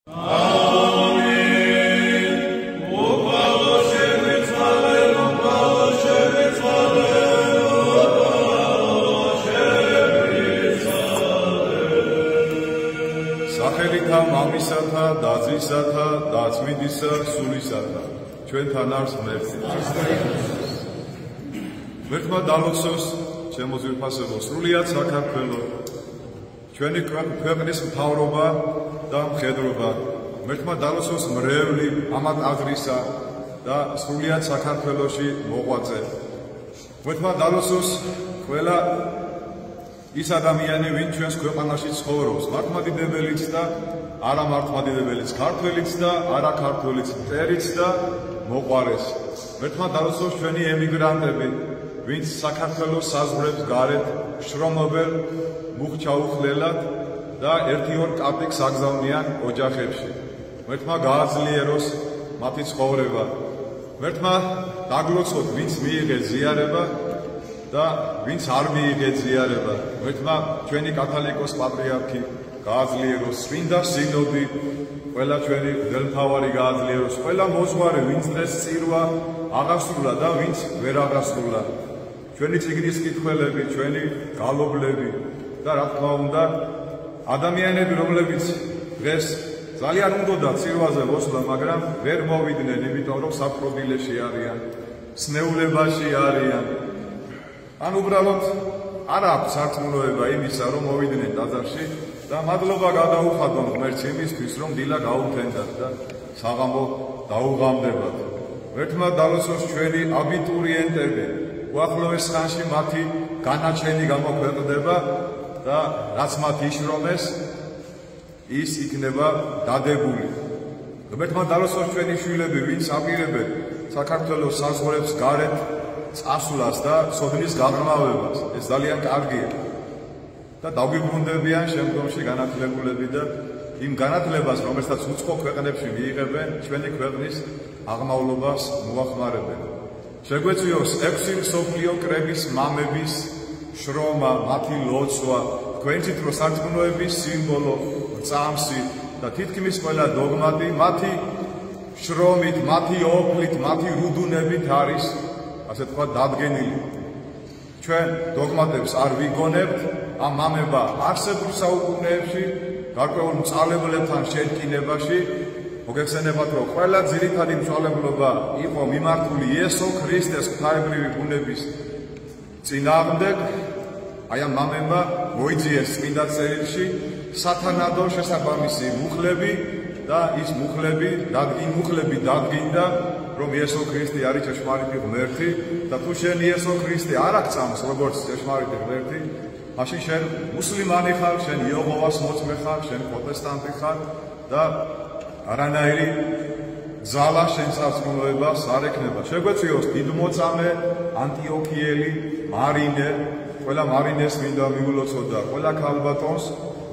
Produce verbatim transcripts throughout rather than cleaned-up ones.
სახელითა მამისათა და ძისათა და წმინდისა სულისათა ჩვენთან არის ღმერთი. ღმერთმა დალოცოს ჩემო ძვირფასებო სრულიად საქართველო, ჩვენი ქვეყნის მთავრობა და მხედრობა. ღმერთმა დალოცოს მრევლი ამათ აზრისა და სრულიად საქართველოში მოღვაწე. ღმერთმა დალოცოს ყველა ის ადამიანი, ვინ ჩვენს ქვეყანაში ცხოვრობს, მართლმადიდებელიც და არა მართლმადიდებელიც, ქართველიც და არა ქართველიც, მტერიც და მოყვარეს. ღმერთმა დალოცოს ჩვენი ემიგრანტები, ვინც საქართველოს საზღვრებს გარეთ შრომობენ მუხჩაუხლელად და ერთი-ორ კაპიკს აგზავნიან ოჯახებში. ღმერთმა გააძლიეროს მათი ცხოვრება. ღმერთმა დაგლოცოთ, ვინც მიიღეს ზიარება და ვინც არ მიიღეს ზიარება. ღმერთმა ჩვენი კათალიკოს პატრიარქი გააძლიეროს, წმინდა სინოდი, ყველა ჩვენი მღვდელმთავარი გააძლიეროს, ყველა მოძღვარი, ვინც დღეს წირვა აღასრულა და ვინც ვერ აღასრულა. ჩვენი წიგნის კითხველები, ჩვენი გალობლები და რა თქმა უნდა ადამიანები, რომლებიც დღეს ძალიან უნდოდა წირვაზე მოსვლა, მაგრამ ვერ მოვიდნენ, იმიტომ რომ საპყრობილეში არიან, სნეულებაში არიან. ან უბრალოდ არ აქვს სარწმუნოება იმისა, რომ მოვიდნენ ტაძარში და მადლობა გადაუხადონ ღმერთს იმისთვის, რომ დილა გაუთენდათ და საღამო დაუღამდებათ. ღმერთმა დალოცოს ჩვენი აბიტურიენტები, უახლოეს ხანში მათი განაჩენი გამოქვეყნდება და რაც მათ იშრომეს, ის იქნება დადებული. ღმერთმა დალოცოს ჩვენი შვილები, ვინც აპირებენ საქართველოს საზღვრებს გარეთ წასვლას და სოდნის გაღრმავებას. ეს ძალიან კარგია და დაგვიბრუნდებიან შემდგომში განათლებულები და იმ განათლებას, რომელსაც უცხო ქვეყნებში მიიღებენ, ჩვენი ქვეყნის აღმავლობას მოახმარებენ. შეგვეციოს ექვსი მსოფლიო კრების მამების შრომა, მათი ლოცვა, თქვენით რო სარწმუნოების სიმბოლო, წამსი და თითქმის ყველა დოგმატი მათი შრომით, მათი ოფლით, მათი რუდუნებით არის ასე თქვა დადგენილი. ჩვენ დოგმატებს არ ვიგონებთ, ამ მამება არსებულ საუკუნეებში გარკვეულ მწვალებლებთან შერკინებაში მოგეხსენებათ, რომ ყველა ძირითადი მწვალებლობა იყო მიმართული იესო ქრისტეს ღვთაებრივი ბუნების წინააღმდეგ. აი ამ მამება მოიძიეს წმინდა წერილში სათანადო შესაბამისი მუხლები და ის მუხლები დადგინ მუხლები დადგინდა, რომ იესო ქრისტე არის ჭეშმარიტი ღმერთი და თუ შენ იესო ქრისტე არ აქცამს როგორც ჭეშმარიტი ღმერთი, მაშინ შენ მუსლიმანი ხარ, შენ იეჰოვას მოწმე ხარ, შენ პროტესტანტი ხარ და არანაირი ძალა შენ სარწმუნოებას არ ექნება. შეგვეციოს დიდმოწამე ანტიოქიელი მარინე, ყველა მარინეს მინდა მიულოცოთ და ყველა ქალბატონს.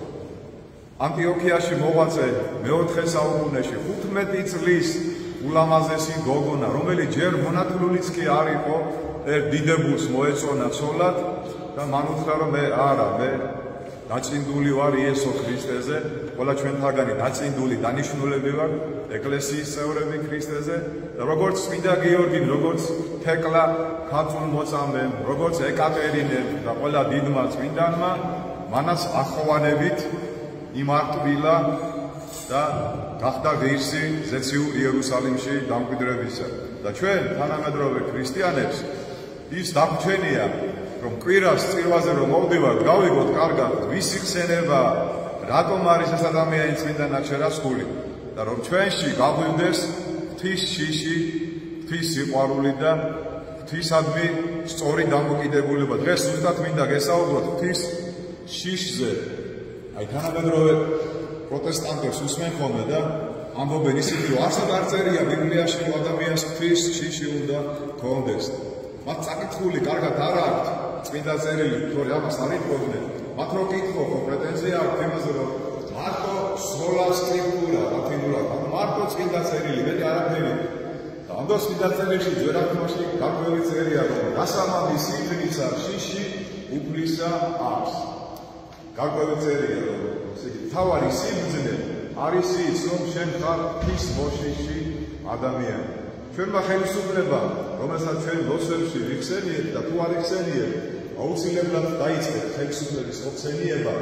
ანტიოქიაში მოღვაწე მეოთხე საუკუნეში ხუთმეტი წლის ულამაზესი გოგონა, რომელიც ჯერ მონათლულიც კი არ იყო, ერთ დიდებულს მოეწონა ცოლად და მან უთხრა, რომ მე არა, მე დაწინდული ვარ იესო ქრისტეზე, ყველა ჩვენთაგანი დაწინდული დანიშნულები ვარ ეკლესიის წევრები ქრისტეზე და როგორც წმინდა გიორგიმ, როგორც თეკლა ქალწულმოწამემ, როგორც ეკატერინემ და ყველა დიდმა წმინდანმა მანაც ახოვანებით იმარტვილა და გახდა ღირსი ზეციურ იერუსალიმში დამკვიდრებისა. და ჩვენ თანამედროვე ქრისტიანებს ის დაგვრჩენია, რომ კვირას წირვაზე რომ მოვდივართ, გავიგოთ კარგად ვისი ხსენება, რატომ არის ეს ადამიანი წმინდანად შერაცხული და რომ ჩვენში გაგვივდეს ღვთის შიში, ღვთის სიყვარული და ღვთისადმი სწორი დამოკიდებულება. დღეს ზუსტად მინდა გესაუბროთ ღვთის შიშზე. აი თანამედროვე პროტესტანტებს უსმენ ხოლმე და ამბობენ ისინი, რომ არსად არ წერია ბიბლიაში, რომ ადამიანს ღვთის შიში უნდა ჰქონდეს. მათ წაკითხული კარგად არ აქვთ წმინდა წერილი, თორე ამას არ იტყობდნენ. მათ რო კითხო, ხო პრეტენზია აქვთ იმაზე, რომ მარტო სოლა სკრიპტურა, ლათინურად, ანუ მარტო წმინდა წერილი, მეტი არაფერი. და ამ დროს წმინდა წერილში ძვერადღმაში გარკვეული წერია, რომ დასამამი სიფრიცა შიში უფლისა აქვს. გარკვეული წერია, რომ ესე იგი თავარი სიბრძნე არის ის, რომ შენ ხარ ღვთის მოშიში ადამიანი. ჩვენმა ხელისუფლებამ, რომელსაც ჩვენ ლოცვებში ვიხსენიებთ და თუ არ იხსენიებთ, აუცილებლად დაიწყეთ ხელისუფლების მოხსენება.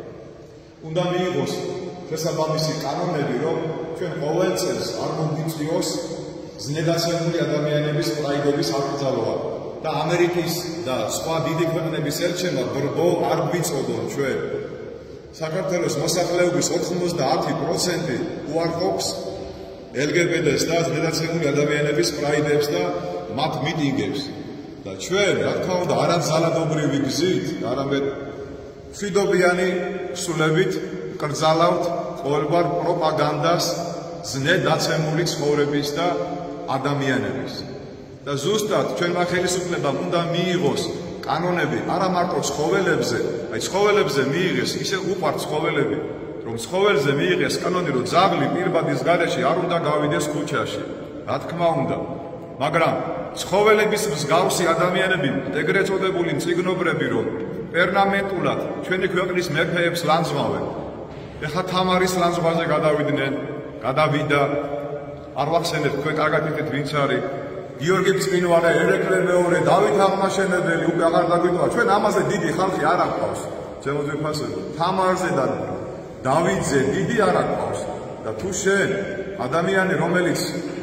უნდა მიიღოს შესაბამისი კანონები, რომ ჩვენ ყოველ წელს არ მომიწვიოს ზნედაცემული ადამიანების პრაიდობის აკრძალვა და ამერიკის და სხვა დიდი ქვეყნების ელჩებმა ბრბო არ გვიწოდონ ჩვენ. საქართველოს მოსახლეობის ოთხმოცდაათი პროცენტი უარყოფს ელ გი ბი დე-ს და ზნედაცემული ადამიანების პრაიდებს და მათ მიტინგებს. და ჩვენ, რა თქმა უნდა, არამზალადობრივი გზით, არამედ მშვიდობიანი სულებით კრძალავთ ყოველგვარ პროპაგანდას ზნედაცემული ცხოვრების და ადამიანების. და ზუსტად ჩვენმა ხელისუფლებამ უნდა მიიღოს კანონები არა მარტო ცხოველებზე, აი ცხოველებზე მიიღეს ისე უყვართ ცხოველები, რომ ცხოველზე მიიღეს კანონი, რომ ძაღლი პირბადის გარეშე არ უნდა გავიდეს ქუჩაში. რა თქმა უნდა, მაგრამ ცხოველების მსგავსი ადამიანები, ეგრეთ წოდებული მწიგნობრები, რომ პერმანენტულად ჩვენი ქვეყნის მეფეებს ლანძღავენ. ეხლა თამარის ლანძღვაზე გადავიდნენ, გადავიდა, არ ვახსენებ, თქვენ კარგად იცით ვინც არის. გიორგი ბრწყინვალე, ერეკლე მეორე, დავით აღმაშენებელი, უკვე აღარ დაგვიტოვა. ჩვენ ამაზე დიდი ხალხი არ აყავს. ჩემო ძვირფასებო, თამარზე და დავითზე დიდი არ აყავს. და თუ შენ ადამიანი, რომელიც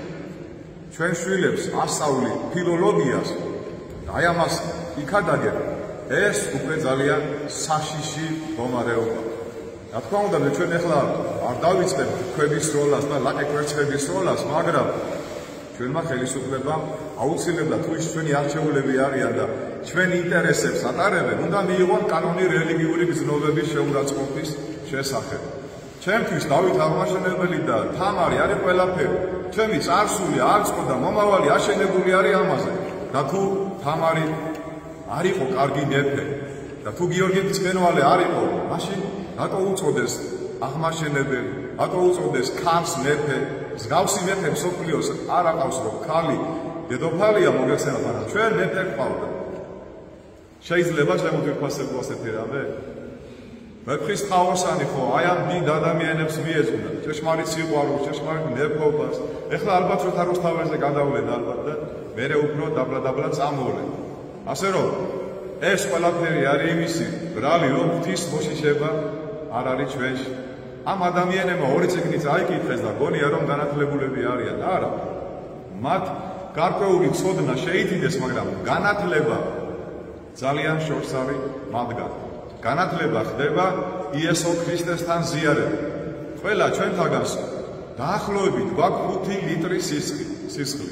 ჩვენ შვილებს ასწავლი ფილოლოგიას, აი ამას იქადაგებ, ეს უკვე ძალიან საშიში მდგომარეობა. რა თქმა უნდა, ჩვენ ახლა არ დავიწყებთ ქვების როლას და ლაკე კვერცხების როლას, მაგრამ ჩვენმა ხელისუფლებამ აუცილებლად თუ ის ჩვენი არჩეულები არიან და ჩვენ ინტერესებს ატარებენ, უნდა მიიღონ კანონი რელიგიური გზნობების შეურაცხყოფის შესახებ. ჩემთვის დავით აღმაშენებელი და თამარი არის ყველაფერი. ჩემი წარსული, არწყო და მომავალი აშენებული არის ამაზე. და თუ თამარი არ იყო კარგი მეფე და თუ გიორგი ბრწყინვალე არ იყო, მაშინ რატო უწოდეს აღმაშენებელი, რატო უწოდეს ქალს მეფე? მსგავსი მეფე მსოფლიოს არ აყავს, რომ ქალი დედოფალია მოგეხსენოთ, მაგრამ ჩვენ მეფე გვყავდა. შეიძლება შემოგვიფასებო ასეთი რამე? მეფის ხაოსანი ხო აი ამ დიდ ადამიანებს მიეძღვნა ჭეშმარიტ სიყვარულს, ჭეშმარიტ მეფობას. ეხლა ალბათ რომ თაროსთავერზე გადავლენ ალბათ და მერე უფრო დაბლა-დაბლა წამოვლენ. ასე რომ ეს ყველაფერი არის იმისი ბრალი, რომ ღვთის მოშიშება არ არის ჩვენში. ამ ადამიანებმა ორი წიგნიც აიკითხეს და გონია რომ განათლებულები არიან. არა. მათ გარკვეული ცოდნა შეიტიდეს, მაგრამ განათლება ძალიან შორს არის მათგან. განათლება ხდება იესო ქრისტესთან ზიარებით. ყველა ჩვენთაგანს დაახლოებით გვაქვს ხუთი ლიტრი სისხლი.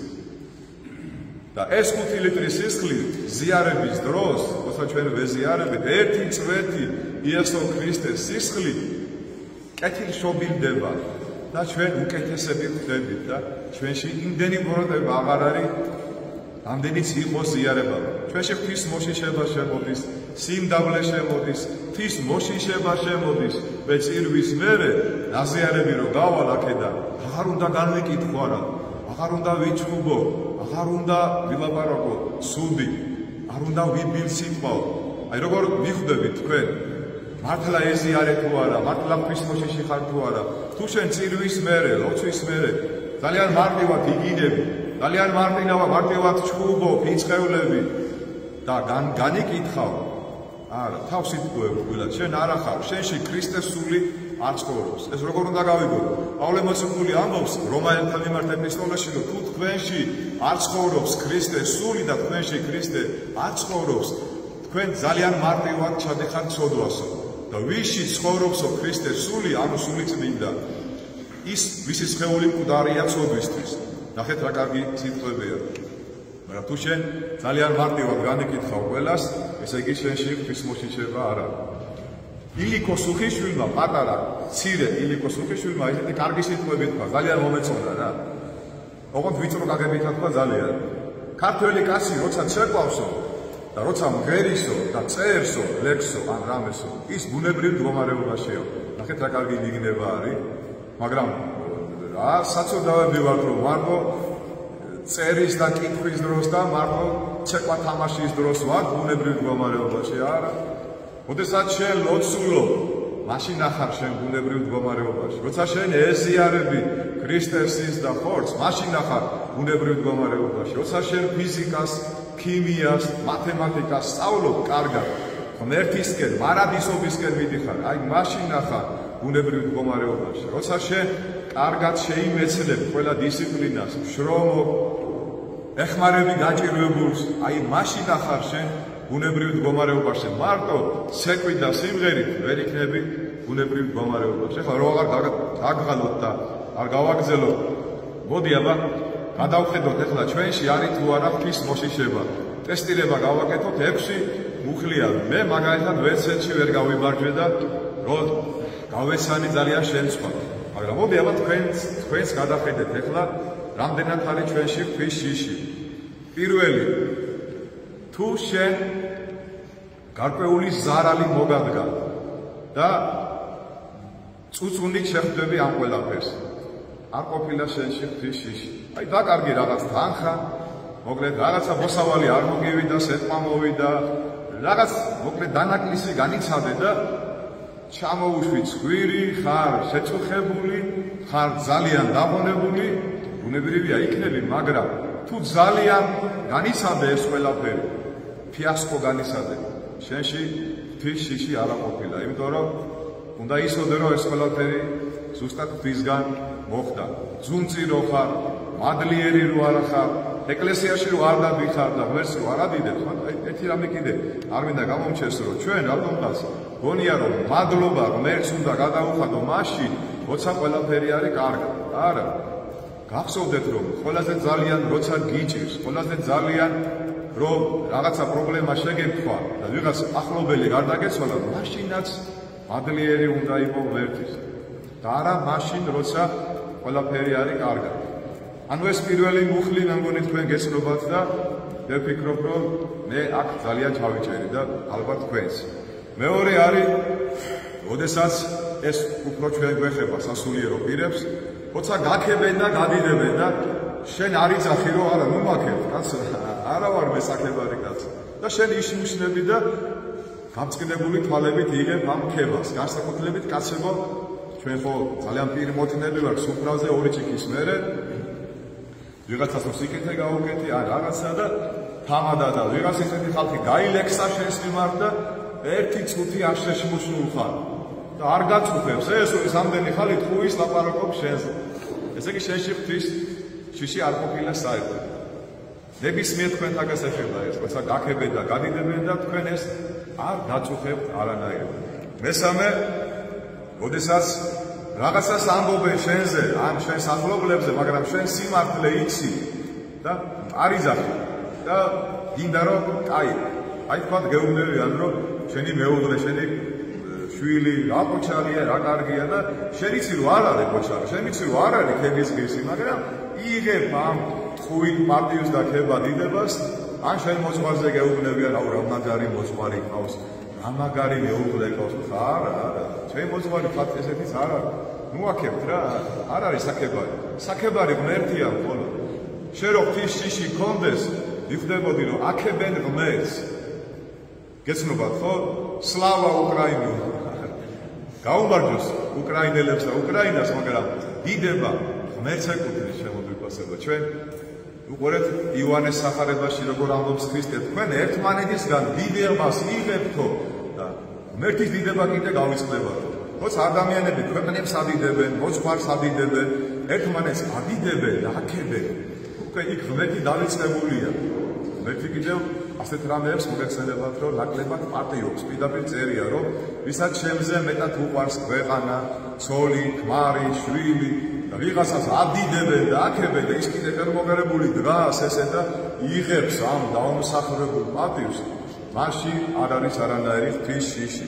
და ეს ხუთი ლიტრი სისხლი ზიარების დროს, როცა ჩვენ ვეზიარებით, ერთი წვეთი იესო ქრისტეს სისხლი კეთილშობილდება და ჩვენ უკეთესები ხდებით და ჩვენში იმდენი მოროდება აღარ არის, ამდენიც იყოს ზიარება. ჩვენში ღვთის მოშიშება შემოდის, სიმდაბლე შემოდის, ღვთის მოშიშება შემოდის, ვეწირვის მერე დაზიარები რომ გავალ აქედან, აღარ უნდა განვიკითხო არა, აღარ უნდა ვიჩხუბო, აღარ უნდა ვილაპარაკო სუდი, არ უნდა ვიბილსიტყვა. აი როგორ მიხვდებით თქვენ? მართლა ეზიარე თუ არა, მართლა ღვთის მოშიში ხარ თუ არა, თუ შენ წირვის მერე, ლოცვის მერე ძალიან მარტივად იგინები, ძალიან მარტივად მარტივად ჩხუბო, ფიცხევლები და განიკითხავ. არა, თავს იტყუებ გვილად, შენ არა ხარ, შენში ქრისტეს სული არ ცხოვრობს. ეს როგორ უნდა გავიგოთ? პავლე მოციქული ამბობს რომაელთა მიმართ ეპისტოლეში, რომ თუ თქვენში არ ცხოვრობს ქრისტეს სული და თქვენში ქრისტე არ ცხოვრობს, თქვენ ძალიან მარტივად ჩადიხართ ცოდვასო. და ვისში ცხოვრობსო ქრისტეს სული, ანუ სული წმინდა, ის ვისი სხეული მკვდარია ცოდვისთვის. ნახეთ რა კარგი სიტყვებია. მაგრამ თუ შენ ძალიან მარტივად განიკითხავ ყველას, ესე იგი შენში ღვთის მოშიშება არ არის. ილიკო სუხიშვილმა, პატარა, მცირე ილიკო სუხიშვილმა ესეთი კარგი სიტყვები თქვა, ძალიან მომეწონა რა. ოღონდ ვიწრო გაგებით თქვა ძალიან. ქართველი კაცი როცა ცეკვავსო და როცა მღერისო და წერსო, ლექსო ან რამესო, ის ბუნებრივ მდგომარეობაშია. ნახეთ რა კარგი მიგნება არის, მაგრამ რა საწოდავები ვართ რომ მარტო წერის და კითხვის დროს და მარტო ცეკვა თამაშის დროს ვართ ბუნებრივ მდგომარეობაში, არა. როდესაც შენ ლოცულობ მაშინ ახარ შენ ბუნებრივ მდგომარეობაში. როცა შენ ეზიარები ქრისტესის და ხორცს, მაშინ ახარ ბუნებრივ მდგომარეობაში. როცა შენ ფიზიკას, ქიმიას, მათემატიკას სწავლობ კარგად, ღმერთისკენ, მარადისობისკენ მიდიხარ, აი მაშინ ახარ ბუნებრივ მდგომარეობაში. როცა შენ კარგად შეიმეცნებ ყველა დისციპლინას, შრომობ, ეხმარები გაჭირვებულს, აი მაშინ ახარ შენ ბუნებრივ მდგომარეობაში. მარტო ცეკვით და სიმღერით ვერ იქნები ბუნებრივ მდგომარეობაში. ეხლა რო აღარ დაგღალოთ და არ გავაგზელოთ, მოდი აბა გადავხედოთ ეხლა ჩვენში არის თუ არა ღვთის მოშიშება. ტესტირება გავაკეთოთ ექვსი მუხლია. მე მაგალითად ვერცერთში ვერ გავიბარჯვე და რო გავესანი ძალიან შემცვა. მაგრამ მოდი აბა თქვენს თქვენს გადახედეთ ეხლა რამდენად არის ჩვენში ღვთის შიში. პირველი, თუ შენ გარკვეული ზარალი მოგადგა და წუწუნით შეხვდები ამ ყველაფერს, არ ყოფილა შენში ღვთის შიში. აი დაკარგი რაღაც თანხა, მოკლედ რაღაცა მოსავალი არ მოგივიდა, სეტყვა მოვიდა, რაღაც მოკლედ დანაკლისი განიცადე და ჩამოუშვი ცხვირი, ხარ შეწუხებული, ხარ ძალიან დაღონებული, ბუნებრივია იქნები, მაგრამ თუ ძალიან განიცადე ეს ყველაფერი, ფიასკო განიცადე, შენში ღვთის შიში არ ყოფილა, იმიტომ რომ უნდა იცოდე რომ ეს ყველაფერი ზუსტად ღვთისგან მოხდა. ძუნწირო ხარ, მადლიერი რო არ ხარ, ეკლესიაში რო არ დადიხარ და ღმერთს რო არ ადიდებ, ხო? აი ერთი რამე კიდე არ მინდა გამომჩეს რომ ჩვენ რატომღაც გონია რომ მადლობა ღმერთს უნდა გადაუხადო მაშინ, როცა ყველაფერი არის კარგი. არა. გახსოვდეთ რომ ყველაზე ძალიან როცა გიჭირს, ყველაზე ძალიან რომ რაღაცა პრობლემა შეგექვა და ვიღაც ახლობელი გარდაგეცვალა, მაშინაც მადლიერი უნდა იყოს ღმერთის. და არა მაშინ როცა ყველაფერი არის კარგი. ანუ ეს პირველი მუხლი მე მგონი თქვენ გესნობათ და მე ვფიქრობ რომ მე აქ ძალიან ჩავიჭერი და ალბათ თქვენს. მეორე არის, როდესაც ეს უფრო ჩვენ გვეხება სასულიერო პირებს, როცა გაქებენ და გადიდებენ და შენ არ იცახი რომ არა ნუ მაქებ კაც არა ვარ მე საქებარი კაც და შენ ისმუშნები და გამწყინებული თვალებით იღებ ამ ქებას. განსაკუთრებით კაცებო, ჩვენ ხო ძალიან პირმოთნები ვართ სუფრაზე ორი ჭიქის მერე ვიღაცას რომ სიკეთე გაუკეთი ან რაღაცა და თამადა და ვიღაც ისეთი ხალხი გაილექსა შენს მიმართ და ერთი წუთი არ შეშმუშნულ ხარ და არ გაწუხებს ეს ის ამდენი ხალი თუის ლაპარაკობს შენს. ესე იგი შენში ღვთის შიში არ ყოფილა საერთოდ. ნებისმიერ თქვენთაგას ეხება ეს, როცა გაქებენ და გადიდებენ და თქვენ ეს არ გაწუხებთ არანაირად. მესამე, როდესაც რაღაცას ამბობენ შენზე, ან შენს ახლობლებზე, მაგრამ შენ სიმართლე იცი და არ იძახი და გინდა რომ კაი, აი თქვა გეუბნებიან რომ შენი მეუღლე, შენი შვილი რა პოჩალია, რა კარგია და შენ იცი რომ არ არის პოჩალი, შენ იცი რომ არ არის ქების ღირსი, მაგრამ იღებ ამ ტყუილ პარტიას და ქება დიდებას, ან შენ მოძღვარზე გეუბნებიან, აუ რა მაგარი მოძღვარი ყავს, რა მაგარი მეუღლე ყავს, არა, არა, ჩვენ მოძღვარი ხარ ესეთიც არ არის. ნუ აქებთ რა, არ არის საქებარი. საქებარი ღმერთია მხოლოდ. შენ რო ღვთის შიში გქონდეს, ვიხდებოდი რომ აქებენ ღმერთს. გეცნობათ ხო? სლავა უკრაინულ. გაუმარჯოს უკრაინელებს და უკრაინას, მაგრამ დიდება ღმერთს ეკუთვნის შემოგვიყვასება. ჩვენ უყურეთ იოანეს სახარებაში როგორ ამბობს ქრისტე, თქვენ ერთმანეთისგან დიდებას იღებთო და ღმერთის დიდება კიდე გავიწყდებათ. როცა ადამიანები ქვეყნებს ადიდებენ, მოძღვარს ადიდებენ, ერთმანეთს ადიდებენ და აქებენ, უკვე იქ ღმერთი დავიწყებულია. ღმერთი კიდევ ასეთ რამეებს მოგეხსენებათ, რომ ნაკლებად პატიობს, პირდაპირ წერია, რომ ვისაც შემზე მეტად უყვარს ქვეყანა, ცოლი, ქმარი, შვილი და ვიღაცას ადიდებენ და აქებენ და ის კიდე ხელმოღერებული დგას ესე და იღებს ამ დაუმსახურებულ პატივს, მაშინ არ არის არანაირი ღვთის შიში.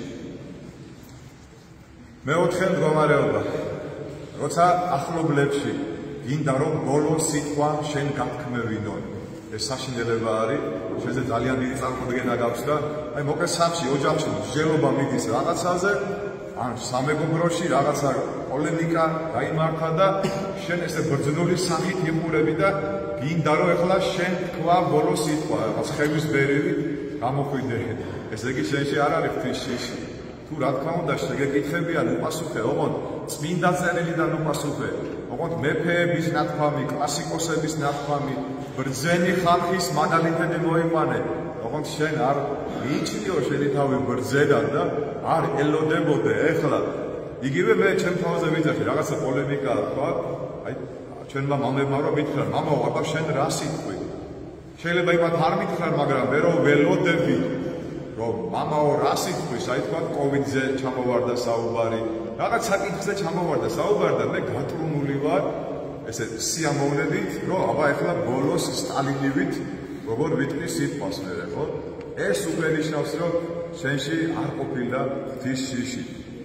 მეოთხე მდგომარეობა, როცა ახლობლებში გინდა რომ ბოლო სიტყვა შენ გათქმევინონ, ეს საშინელება არის, შენზე ძალიან დიდი წარმოდგენა გაქვს და აი მოკლედ სახლში, ოჯახში მსჯელობა მიდის რაღაცაზე, ან სამეგობროში რაღაცა პოლემიკა გაიმართა და შენ ესე ბრძნული სახით იყურები და გინდა რომ ეხლა შენ თქვა ბოლო სიტყვა, რაღაც ხევის ბერევით გამოხვიდე. ესე იგი შენში არ არის ღვთის შიში. თუ რა თქმა უნდა შეგეკითხებიან უპასუხე, ოღონდ წმინდა წერილიდან უპასუხე, ოღონდ მეფეების ნათქვამი, კლასიკოსების ნათქვამი, ბრძენი ხალხის მაგალითები მოიყვანე, ოღონდ შენ არ მიიჩნიო შენი თავი ბრძენად და არ ელოდებოდე ეხლა. იგივე მე ჩემ თავზე ვიძახი, რაღაცა პოლემიკაა თქვა, აი ჩვენმა მამებმა რომ მითხრან, მამაო, აბა შენ რა სიტყვი? შეიძლება იმათ არ მითხრან, მაგრამ მე რომ ველოდები რომ მამაო რა სიტყვის, აი თქვა კოვიდზე ჩამოვარდა საუბარი, რაღაც საკითხზე ჩამოვარდა საუბარი და მე გატყრუნული ვარ ესე სიამოვნებით, რომ აბა ეხლა ბოლოს სტალინივით როგორ ვიტყვი სიტყვას მე, ხო? ეს უკვე ნიშნავს, რომ შენში არ ყოფილა ღვთის შიში.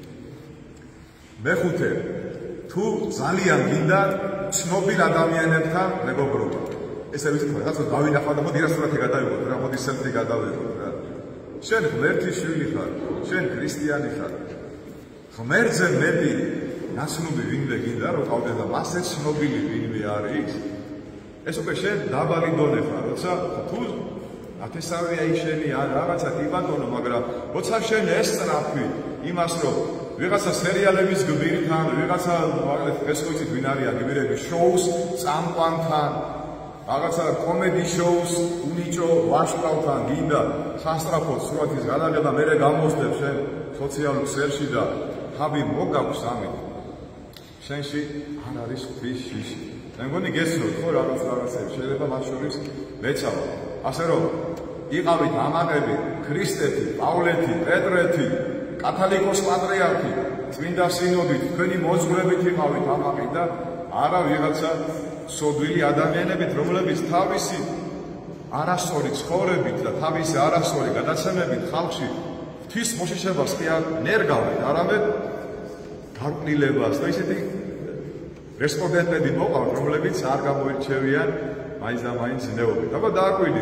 მეხუთე, თუ ძალიან გინდა ცნობილ ადამიანებთან მეგობრობა. ესე ვიცი თქვა, რაღაცა დავინახავ და მოდი რა სურათი გადავიღოთ რა, მოდი სელფი გადავიღოთ რა. შენ ღმერთის შვილი ხარ, შენ ქრისტიანი ხარ. ღმერთზე მეტი ნაცნობი ვინმე გინდა რომ ყავდეს და მასე ცნობილი ვინმე არის? ეს უკვე შენ დაბალი დონე ხარ, როცა თუ ათესავეა შენი არ რაღაცა კი ბატონო, მაგრამ როცა შენ ესწრაფი იმას რომ ვიღაცა სერიალების გმირთან, ვიღაცა მაგალითად ეს ვიცით ვინ არიან გმირები შოუს წამყვანთან, რაღაცა კომედი შოუს უნიჭო ვარშავთან გინდა სასტრაფოდ სურათის გადაღება მერე გამოსდებ შენ სოციალურ ქსელში და ხაბი მოგაქვს ამით შენში არ არის ღვთის შიში. მე მგონი გესმოთ ხო რაღაც რაღაცები შეიძლება მათ შორის მეცავა. ასე რომ იყავით ამაყები, ქრისტეთი, პავლეთი, პეტრეთი, კათალიკოს პატრიარქი, წმინდა სინოდი, თქვენი მოძღვრებით იყავით ამაყი და არა ვიღაცა სოდვილი ადამიანებით, რომლებიც თავისი არასწორი ცხოვრებით და თავისი არასწორი გადაცემებით ხალხში ღვთის მოშიშებას კი არ ნერგავენ, არამედ გარყვნილებას და ისეთი რესპონდენტები მოყავთ, რომლებიც არ გამოირჩევიან მაინც და მაინც ზნეობით. აბა დააკვირდით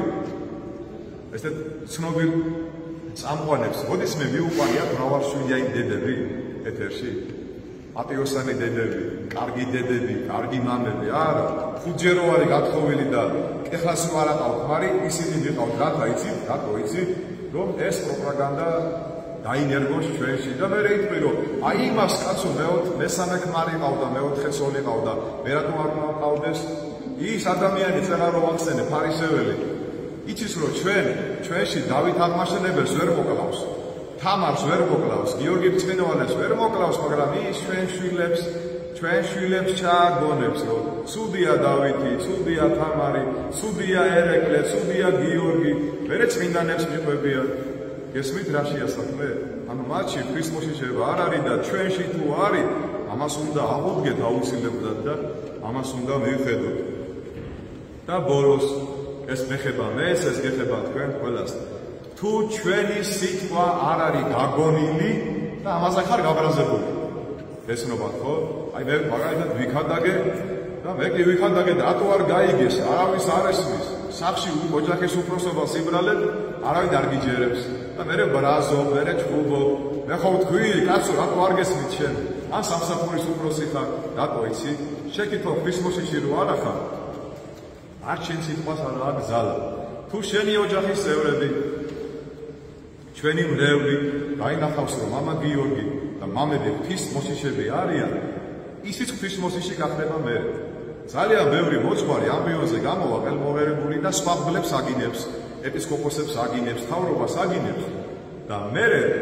ესეთ ცნობილ წამყვანებს, როდის მე მიუყვანიათ მრავალშვილიანი დედები ეთერში? ატიოსანი დედები, კარგი დედები, კარგი მამები, არა, ხუთჯერ ვარი გათხოვილი და ეხლაც ვარ აყავთ, მაგრამ ისინი მიყავთ, რათა იცით, რატო იცით, რომ ეს პროპაგანდა დაინერგოს ჩვენში და მე რეიტყვი რომ აი იმას კაცო მესამე ქმარი ყავდა, მეოთხე ცოლი ყავდა, მე რატო არ მყავდეს? ის ადამიანი წერა რომ ახსენე ფარისეველი, იცის რომ ჩვენ ჩვენში დავით აღმაშენებელს ვერ მოკლავს. თამარს ვერ მოკლავს, გიორგი მწვანევალეს ვერ მოკლავს, მაგრამ ის ჩვენ შვილებს, ჩვენ შვილებს ჩააგონებს, რომ ცუდია დავითი, ცუდია თამარი, ცუდია ერეკლე, ცუდია გიორგი, მერე წმინდანებს მიყვებიან. გესმით რაშია საქმე? ანუ მათში ღვთის მოშიშება არ არის და ჩვენში თუ არის, ამას უნდა აღუდგეთ აუცილებლად და ამას უნდა მივხედოთ. და ბოლოს ეს მეხება მეც, ეს გეხება თქვენ ყველას. თუ ჩვენი სიტყვა არ არის გაგონილი და ამაზე ხარ გაბრაზებული. ესნობათ ხო? აი მე მაგალითად ვიქანდაგე და მე კი ვიქანდაგე და რატო არ გაიგეს? არავის არ ესმის. სახში ოჯახის უფროსობას იბრალებ, არავინ არ გიჯერებს. და მე ბრაზო, მე ჩხუბო. მე ხო ვთქვი, კაცო, რატო არ გესმით შენ? ან სამსახურის უფროსი ხარ, რატო იცი? შეკითხო ღვთის მოშიში რო არა ხარ? არ შენ სიტყვას არ აგზალა. თუ შენი ოჯახის წევრები ჩვენი მრევლი დაინახავს რომ მამა გიორგი და მამები ღვთის მოსიშები არიან, ისიც ღვთის მოსიში გახდება მე. ძალიან ბევრი მოძღვარი ამბიონზე გამოვა ყელმოღერებული და სხვა მგლებს აგინებს, ეპისკოპოსებს აგინებს, თავრობას აგინებს და მე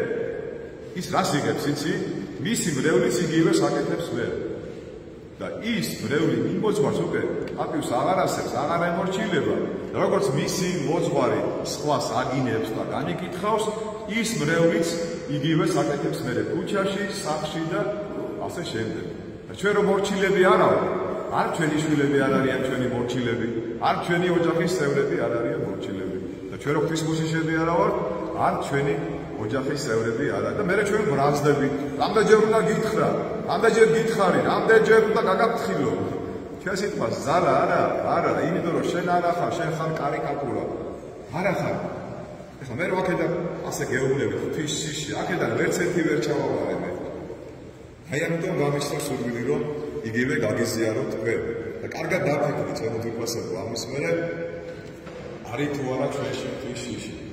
ის რას იღებს იცი? მისი მრევლიც იგივეს აკეთებს მე. და ის მრევლი იმ მოძღვარს უკვე პატივს აღარ ასებს, აღარ ემორჩილება. როგორც მისი მოძღვარი სხვას აგინებს და განიკითხავს, ის მრევლიც იგივეს აკეთებს მერე ქუჩაში, სახლში და ასე შემდეგ. და ჩვენ რომ მორჩილები არ ვართ, არ ჩვენი შვილები არ არიან ჩვენი მორჩილები, არ ჩვენი ოჯახის წევრები არ არიან მორჩილები. და ჩვენ რომ ღვთის მოშიშები არა ვართ, არ ჩვენი ოჯახის წევრები არა და მერე ჩვენ ბრაზდებით. რამდენჯერ უნდა გითხრა, რამდენჯერ გითხარი, რამდენჯერ უნდა გაგაფრთხილო. ჩვენ სიტყვა ზარა არა, არა, იმიტომ რომ შენ არა ხარ, შენ ხარ კარიკატურა. არა ხარ. ეხლა მე რო აქედან ასე გეუბნები ღვთის შიში, აქედან ვერც ერთი ვერ ჩავავარე მე. აი ამიტომ გამიშვა სურვილი რომ იგივე გაგიზიაროთ თქვენ. და კარგად დაფიქრდით ჩემო თვითფასებო ამის მერე არის თუ არა ჩვენში ღვთის შიში.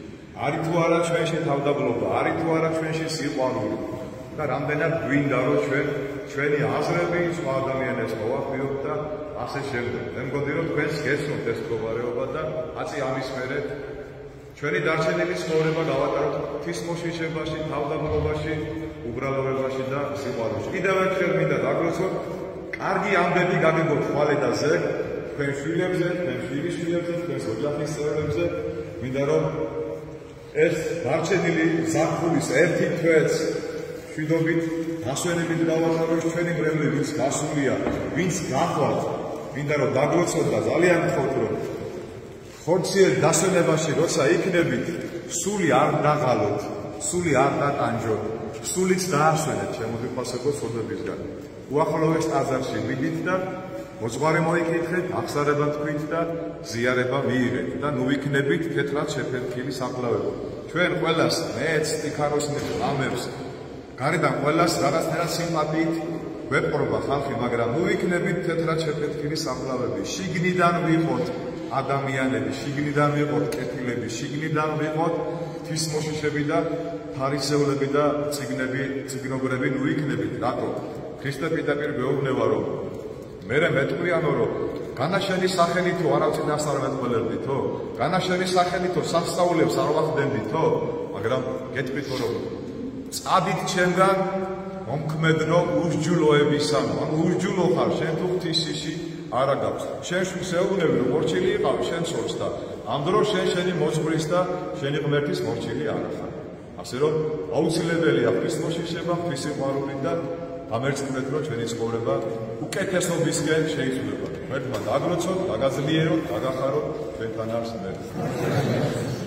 არის თუ არა ჩვენში თავდაბლობა, არის თუ არა ჩვენში სიყვარული და რამდენად გვინდა რომ ჩვენ ჩვენი აზრები სხვა ადამიანებს მოვახვიოთ და ასე შემდეგ. მე მგონი რომ თქვენს გესმოთ ეს მდგომარეობა და აწი ამის მერე ჩვენი დარჩენილი ცხოვრება გავატაროთ ღვთისმოშიშებაში, თავდაბლობაში, უბრალოებაში და სიყვარულში. კიდევ ერთხელ მინდა დაგლოცოთ, კარგი ამბები გაგებოთ ხვალედაზე, თქვენ შვილებზე, თქვენ შვილიშვილებზე, თქვენს ოჯახის წევრებზე. მინდა რომ ეს დარჩენილი ზაფხულის ერთი თვეც მშვიდობით, დასვენებით გავატაროთ ჩვენი მრევლი, ვინც გასულია, ვინც გახვალ. მინდა რომ დაგლოცოთ და ძალიან გთხოვთ რომ ხორციელ დასვენებაში როცა იქნებით, სული არ დაღალოთ, სული არ დატანჯოთ, სულიც დაასვენეთ შემოგვიფასებო ცოდვებისგან. უახლოეს ტაძარში მიდით და მოძღვარი მოიკითხეთ, აღსარება თქვით და ზიარება მიიღეთ და ნუ იქნებით თეთრად შეფერხილი საფლავებო. ჩვენ ყველას მეც ტიქაროსნებს, ამებს, გარედან ყველას რაღაცნაირად სიმპათიით გვეპყრობა ხალხი, მაგრამ ნუ იქნებით თეთრად შეფერხილი საფლავები. შიგნიდან ვიყოთ ადამიანები, შიგნიდან ვიყოთ კეთილები, შიგნიდან ვიყოთ ღვთისმოშიშები და ფარისევლები და წიგნები, წიგნობრები ნუ იქნებით. რატო? ქრისტე პირდაპირ გვეუბნება რომ მერე მეტყვიანო რომ განაშენი სახელითო არავითარ დას არ მეტყველებდითო? განაშენი სახელითო სასწაულებს არ ვახდენდითო? მაგრამ გეტყვითო რომ წადით ჩემგან მომქმედნო უსჯულოებისამო. ანუ უსჯულო ხარ, შენ თუ ღვთისში არა გაქვს. შენ შვილს ეუბნები რომ მორჩილი იყავ შენ სულს და ამ დროს შენ შენი მოძღვრის და შენი ღმერთის მორჩილი არ ხარ. ასე რომ აუცილებელია ღვთისმოშიშება, ღვთისმოყვარული და გამერცხნეთ რომ ჩვენი ცხოვრება უკეთესობისკენ შეიძლება. ღმერთმა დაგლოცოთ, დაგაძლიეროთ, დაგახაროთ ჩვენთან არის მე.